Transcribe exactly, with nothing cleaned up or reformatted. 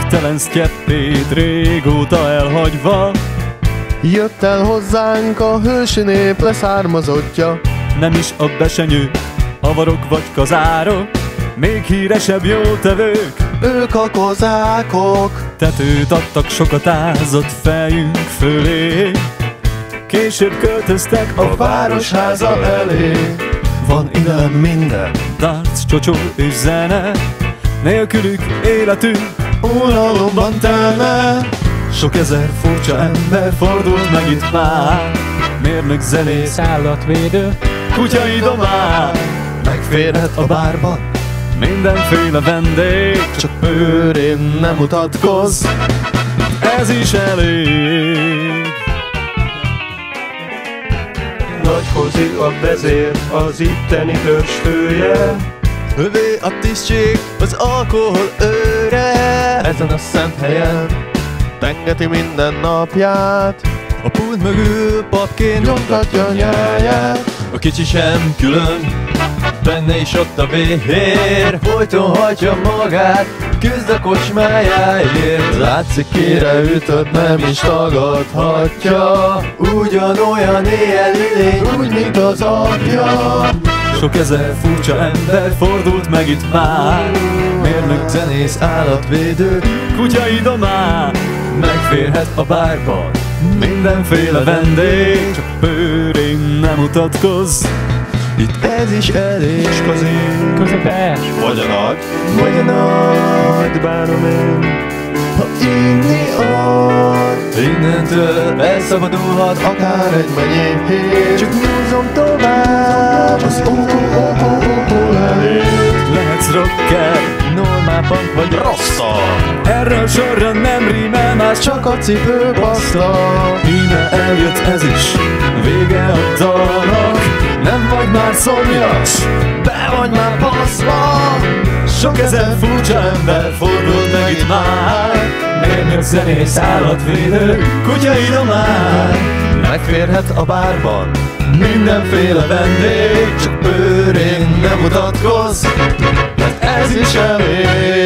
végtelen sztyeppét régóta elhagyva. Jött el hozzánk a hősi nép leszármazottja. Nem is a besenyő, avarok vagy kazárok, még híresebb jótevők, ők a kozákok. Tetőt adtak sokat ázott fejünk fölé, később költöztek a városháza elé. Van ide minden, darc, csocsó és zene, nélkülük életünk unalomban telne. sok ezer furcsa ember fordult meg itt már, mérnök, zenész, állatvédő, kutyai domár. Megférhet a bárban Mindenféle vendég, csak őrén nem mutatkozz, ez is elég. Nagy Hozi a vezér, az itteni törzsfője. övé a tisztség, az alkohol őre. Ezen a szent helyen tengeti minden napját, A pult mögül papként nyomtatja nyáját. a kicsi sem külön, benne is ott a vér, folyton hagyja magát, küzd a kocsmájáért. Látszik, kire ütött, nem is tagadhatja, Ugyanolyan éjjeli lény, úgy, mint az apja. sok ezer furcsa ember fordult meg itt már, mérnök, zenész, állatvédő, kutyai domár. Megférhet a bárban mindenféle vendég, csak bőrén nem mutatkozz, itt ez is elég. közepes, Vagy a nagy, Vagy a nagy, bánom én, ha inni ad, Innentől elszabadulhat akár egy menyér. Csak nyúzom tovább az ó-ó-ó-ó elé. Lehetsz rocker, normál punk vagy Rasta! erről sorra nem rímel más, csak Csak a cipő baszta. íme eljött ez is, vége a dalnak. Nem vagy már szomjas, be vagy már baszva. Sok ezer furcsa ember fordult meg itt már, mérnök, zenész, állatvédő, kutyai domár. Megférhet a bárban mindenféle vendég, csak bőrén nem mutatkozz, mert ez is elég.